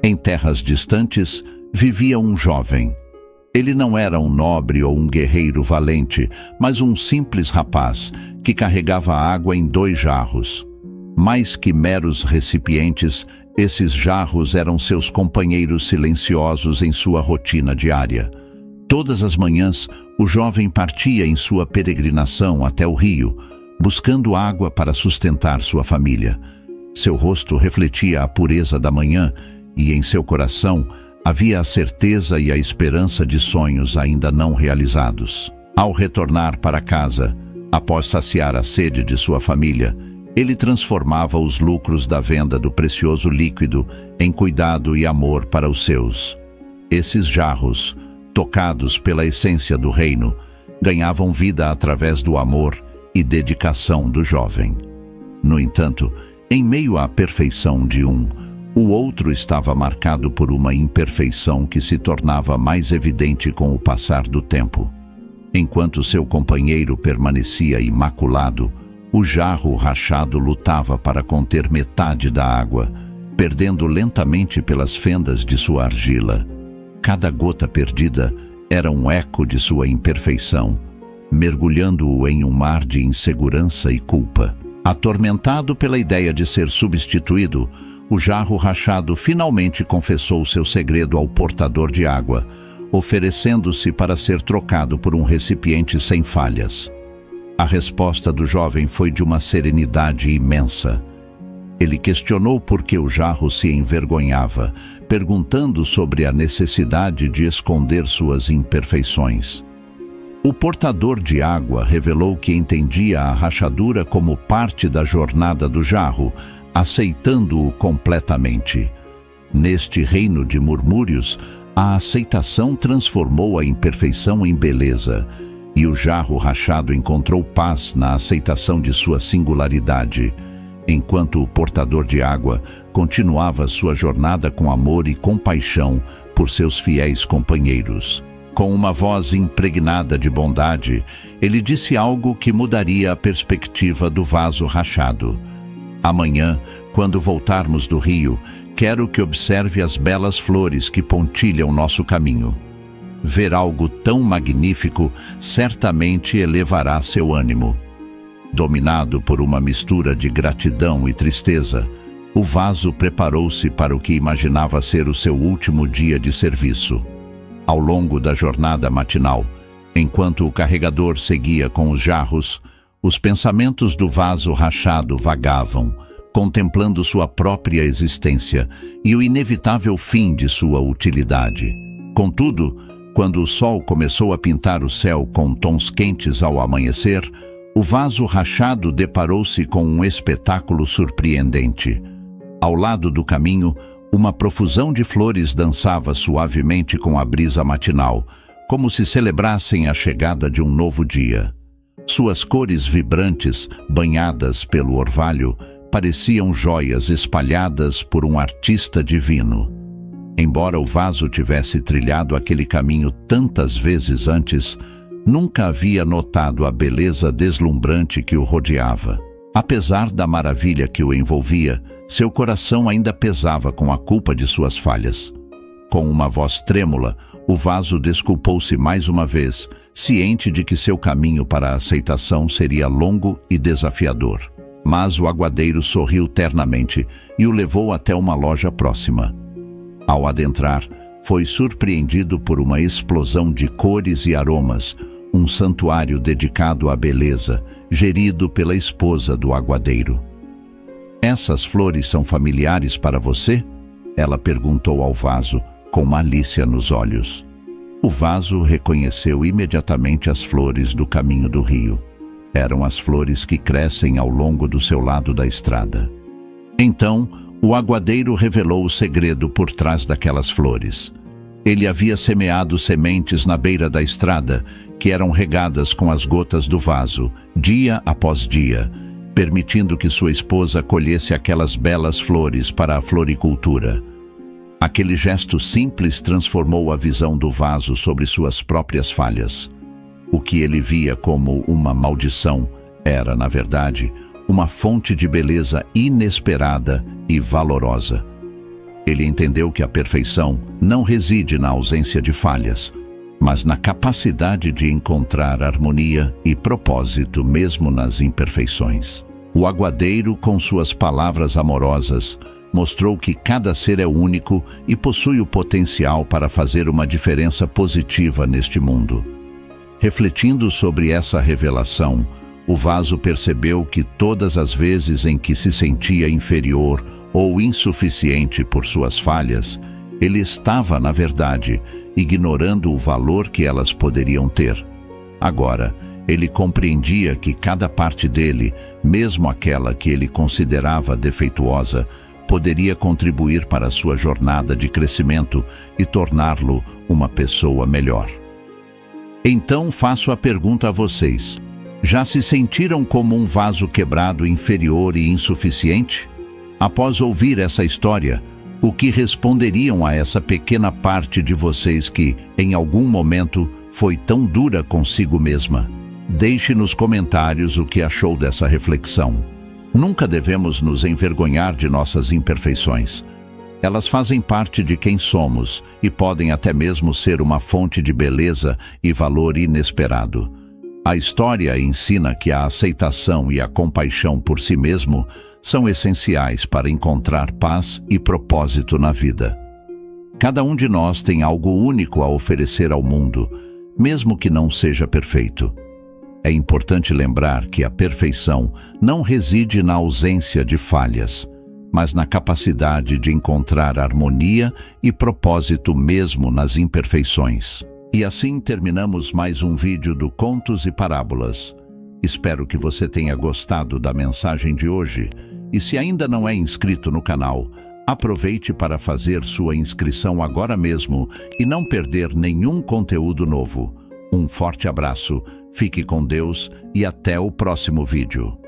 Em terras distantes, vivia um jovem. Ele não era um nobre ou um guerreiro valente, mas um simples rapaz que carregava água em 2 jarros. Mais que meros recipientes, esses jarros eram seus companheiros silenciosos em sua rotina diária. Todas as manhãs, o jovem partia em sua peregrinação até o rio, buscando água para sustentar sua família. Seu rosto refletia a pureza da manhã e em seu coração havia a certeza e a esperança de sonhos ainda não realizados. Ao retornar para casa, após saciar a sede de sua família, ele transformava os lucros da venda do precioso líquido em cuidado e amor para os seus. Esses jarros, tocados pela essência do reino, ganhavam vida através do amor e dedicação do jovem. No entanto, em meio à perfeição de um, o outro estava marcado por uma imperfeição que se tornava mais evidente com o passar do tempo. Enquanto seu companheiro permanecia imaculado, o jarro rachado lutava para conter metade da água, perdendo lentamente pelas fendas de sua argila. Cada gota perdida era um eco de sua imperfeição, mergulhando-o em um mar de insegurança e culpa. Atormentado pela ideia de ser substituído, o jarro rachado finalmente confessou seu segredo ao portador de água, oferecendo-se para ser trocado por um recipiente sem falhas. A resposta do jovem foi de uma serenidade imensa. Ele questionou por que o jarro se envergonhava, perguntando sobre a necessidade de esconder suas imperfeições. O portador de água revelou que entendia a rachadura como parte da jornada do jarro, aceitando-o completamente. Neste reino de murmúrios, a aceitação transformou a imperfeição em beleza, e o jarro rachado encontrou paz na aceitação de sua singularidade, enquanto o portador de água continuava sua jornada com amor e compaixão por seus fiéis companheiros. Com uma voz impregnada de bondade, ele disse algo que mudaria a perspectiva do vaso rachado. Amanhã, quando voltarmos do rio, quero que observe as belas flores que pontilham nosso caminho. Ver algo tão magnífico certamente elevará seu ânimo. Dominado por uma mistura de gratidão e tristeza, o vaso preparou-se para o que imaginava ser o seu último dia de serviço. Ao longo da jornada matinal, enquanto o carregador seguia com os jarros, os pensamentos do vaso rachado vagavam, contemplando sua própria existência e o inevitável fim de sua utilidade. Contudo, quando o sol começou a pintar o céu com tons quentes ao amanhecer, o vaso rachado deparou-se com um espetáculo surpreendente. Ao lado do caminho, uma profusão de flores dançava suavemente com a brisa matinal, como se celebrassem a chegada de um novo dia. Suas cores vibrantes, banhadas pelo orvalho, pareciam joias espalhadas por um artista divino. Embora o vaso tivesse trilhado aquele caminho tantas vezes antes, nunca havia notado a beleza deslumbrante que o rodeava. Apesar da maravilha que o envolvia, seu coração ainda pesava com a culpa de suas falhas. Com uma voz trêmula, o vaso desculpou-se mais uma vez, ciente de que seu caminho para a aceitação seria longo e desafiador. Mas o aguadeiro sorriu ternamente e o levou até uma loja próxima. Ao adentrar, foi surpreendido por uma explosão de cores e aromas, um santuário dedicado à beleza, gerido pela esposa do aguadeiro. "Essas flores são familiares para você?" ela perguntou ao vaso, com malícia nos olhos. O vaso reconheceu imediatamente as flores do caminho do rio. Eram as flores que crescem ao longo do seu lado da estrada. Então, o aguadeiro revelou o segredo por trás daquelas flores. Ele havia semeado sementes na beira da estrada, que eram regadas com as gotas do vaso, dia após dia, permitindo que sua esposa colhesse aquelas belas flores para a floricultura. Aquele gesto simples transformou a visão do vaso sobre suas próprias falhas. O que ele via como uma maldição era, na verdade, uma fonte de beleza inesperada e valorosa. Ele entendeu que a perfeição não reside na ausência de falhas, mas na capacidade de encontrar harmonia e propósito mesmo nas imperfeições. O aguadeiro, com suas palavras amorosas, mostrou que cada ser é único e possui o potencial para fazer uma diferença positiva neste mundo. Refletindo sobre essa revelação, o vaso percebeu que todas as vezes em que se sentia inferior ou insuficiente por suas falhas, ele estava, na verdade, ignorando o valor que elas poderiam ter. Agora, ele compreendia que cada parte dele, mesmo aquela que ele considerava defeituosa, poderia contribuir para a sua jornada de crescimento e torná-lo uma pessoa melhor. Então faço a pergunta a vocês: já se sentiram como um vaso quebrado, inferior e insuficiente? Após ouvir essa história, o que responderiam a essa pequena parte de vocês que, em algum momento, foi tão dura consigo mesma? Deixe nos comentários o que achou dessa reflexão. Nunca devemos nos envergonhar de nossas imperfeições. Elas fazem parte de quem somos e podem até mesmo ser uma fonte de beleza e valor inesperado. A história ensina que a aceitação e a compaixão por si mesmo são essenciais para encontrar paz e propósito na vida. Cada um de nós tem algo único a oferecer ao mundo, mesmo que não seja perfeito. É importante lembrar que a perfeição não reside na ausência de falhas, mas na capacidade de encontrar harmonia e propósito mesmo nas imperfeições. E assim terminamos mais um vídeo do Contos e Parábolas. Espero que você tenha gostado da mensagem de hoje. E se ainda não é inscrito no canal, aproveite para fazer sua inscrição agora mesmo e não perder nenhum conteúdo novo. Um forte abraço, fique com Deus e até o próximo vídeo.